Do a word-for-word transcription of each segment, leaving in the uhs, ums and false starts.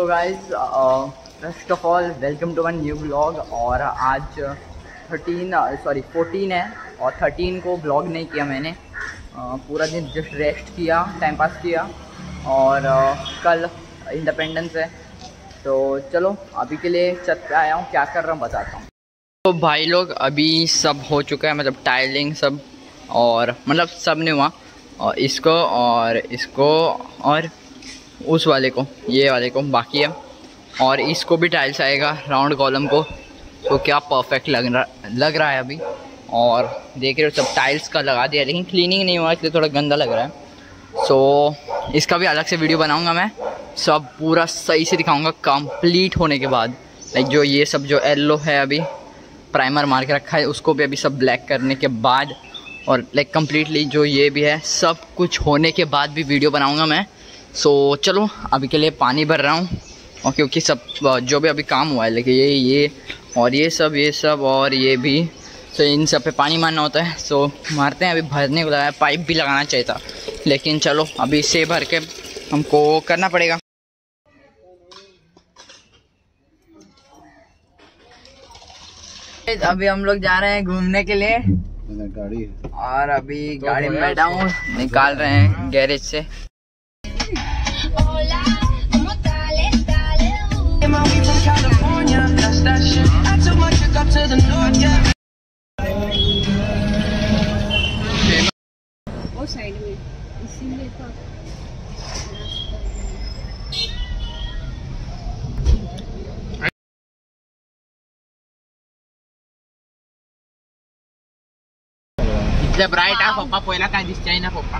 Guys, first of all welcome to one new blog. और आज thirteen sorry fourteen है और थर्टीन को ब्लॉग नहीं किया मैंने। uh, पूरा दिन जस्ट रेस्ट किया, टाइम पास किया। और uh, कल इंडिपेंडेंस है, तो चलो अभी के लिए छत पे आया हूँ, क्या कर रहा हूँ बताता हूँ। तो भाई लोग अभी सब हो चुका है, मतलब टाइलिंग सब, और मतलब सब ने हुआ, और इसको और इसको और उस वाले को, ये वाले को बाकी है, और इसको भी टाइल्स आएगा राउंड कॉलम को। तो क्या परफेक्ट लग रहा लग रहा है अभी। और देख रहे हो सब टाइल्स का लगा दिया, लेकिन क्लीनिंग नहीं हुआ इसलिए थोड़ा गंदा लग रहा है। सो इसका भी अलग से वीडियो बनाऊंगा मैं, सब पूरा सही से दिखाऊंगा कंप्लीट होने के बाद। लाइक जो ये सब जो येलो है अभी प्राइमर मार के रखा है, उसको भी अभी सब ब्लैक करने के बाद, और लाइक कम्प्लीटली जो ये भी है सब कुछ होने के बाद भी वीडियो बनाऊंगा मैं। सो so, चलो अभी के लिए पानी भर रहा हूँ, और क्योंकि सब जो भी अभी काम हुआ है, लेकिन ये ये और ये सब ये सब और ये भी, तो इन सब पे पानी मारना होता है। सो so, मारते हैं। अभी भरने को लगाया, पाइप भी लगाना चाहिए था, लेकिन चलो अभी इसे भर के हमको करना पड़ेगा। अभी हम लोग जा रहे हैं घूमने के लिए, गाड़ी है और अभी तो गाड़ी में बैठा हूँ, निकाल रहे हैं गैरेज से। वो साइड में इसीलिए तो इतले ब्राइट आहे पप्पा, पहिला काय दिसतंय ना पप्पा।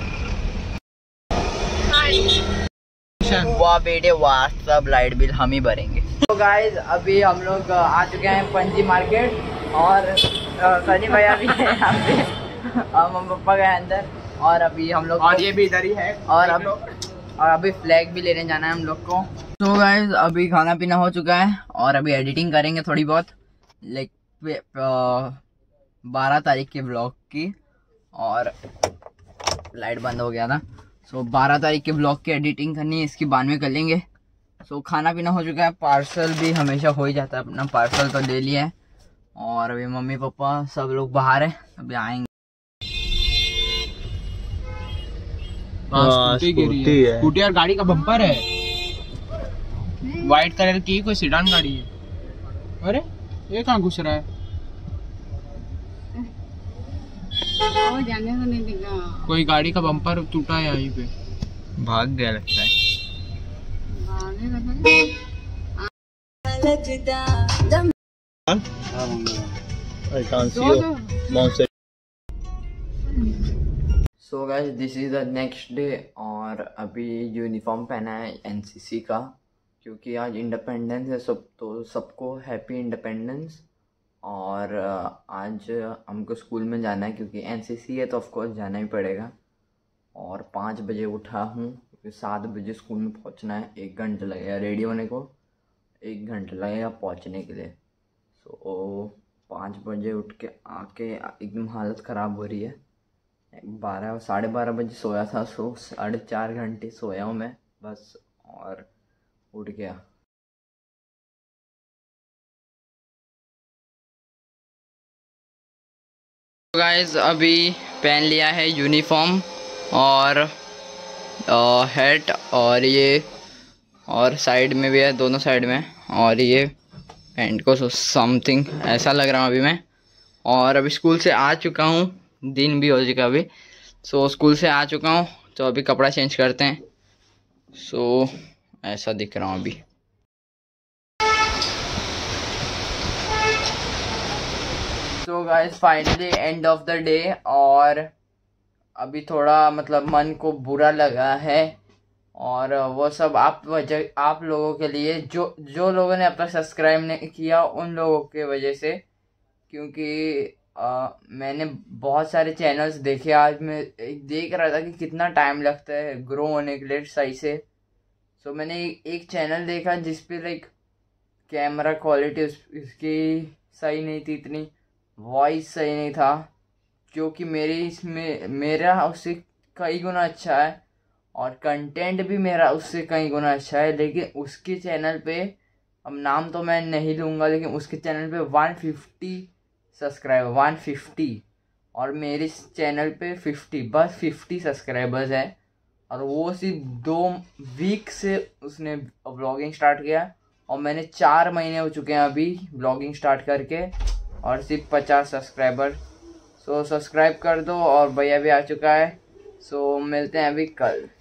वाह बेटे वाह, सब लाइट बिल हम ही भरेंगे। तो गाइज अभी हम लोग आ चुके हैं पंजी मार्केट, और सनी भैया भी है यहाँ पे, मम्मी पापा गए अंदर, और अभी हम लोग, और ये भी इधर ही है, और अब और अभी फ्लैग भी लेने जाना है हम लोग को। तो गाइज अभी खाना पीना हो चुका है, और अभी एडिटिंग करेंगे थोड़ी बहुत, लाइक बारह तारीख के ब्लॉग की। और लाइट बंद हो गया था, सो बारह तारीख के ब्लॉग की एडिटिंग करनी है, इसकी बाद में कर लेंगे। सो खाना पीना हो चुका है, पार्सल भी हमेशा हो ही जाता है अपना, पार्सल तो ले लिया है। और अभी मम्मी पापा सब लोग बाहर है, अभी आएंगे। स्कूटी है, स्कूटी और गाड़ी का बम्पर है, व्हाइट कलर की, कोई सीडान गाड़ी है। अरे ये कहाँ घुस रहा है? वो जाने को नहीं देगा। कोई गाड़ी का बम्पर टूटा है यहीं पे, भाग गया लगता है। So guys this is the next day, और अभी यूनिफॉर्म पहना है एनसीसी का, क्योंकि आज इंडिपेंडेंस है सब, तो सबको हैप्पी इंडिपेंडेंस। और आज हमको स्कूल में जाना है, क्योंकि एनसीसी है तो ऑफ कोर्स जाना ही पड़ेगा। और पाँच बजे उठा हूँ, क्योंकि सात बजे स्कूल में पहुँचना है, एक घंटा लगेगा रेडी होने को, एक घंटा लगेगा पहुँचने के लिए। सो पाँच बजे उठ के आके एकदम हालत ख़राब हो रही है। बारह साढ़े बारह बजे सोया था, सो साढ़े चार घंटे सोया हूँ मैं बस, और उठ गया। गाइस अभी पहन लिया है यूनिफॉर्म और हैट, और ये और साइड में भी है, दोनों साइड में, और ये पैंट को समथिंग ऐसा लग रहा हूँ अभी मैं। और अभी स्कूल से आ चुका हूँ, दिन भी हो चुका अभी। सो स्कूल से आ चुका हूँ, तो अभी कपड़ा चेंज करते हैं। सो ऐसा दिख रहा हूँ अभी। तो guys finally end of the day, और अभी थोड़ा मतलब मन को बुरा लगा है, और वो सब आप वजह आप लोगों के लिए, जो जो लोगों ने अब तक सब्सक्राइब नहीं किया उन लोगों के वजह से, क्योंकि आ, मैंने बहुत सारे चैनल्स देखे। आज मैं देख रहा था कि कितना टाइम लगता है ग्रो होने के लिए सही से। सो मैंने एक चैनल देखा जिसपे लाइक कैमरा क्वालिटी उसकी सही नहीं थी, इतनी वॉइस सही नहीं था, जो कि मेरी इसमें मेरा उससे कई गुना अच्छा है। और कंटेंट भी मेरा उससे कई गुना अच्छा है। लेकिन उसके चैनल पे, अब नाम तो मैं नहीं लूँगा, लेकिन उसके चैनल पे one fifty subscriber one fifty और मेरे चैनल पे फिफ्टी, बस फिफ्टी सब्सक्राइबर्स है। और वो सिर्फ दो वीक से उसने व्लॉगिंग स्टार्ट किया और मैंने चार महीने हो चुके हैं अभी व्लॉगिंग स्टार्ट करके और सिर्फ पचास सब्सक्राइबर। सो सब्सक्राइब कर दो और भैया भी आ चुका है। सो मिलते हैं अभी कल।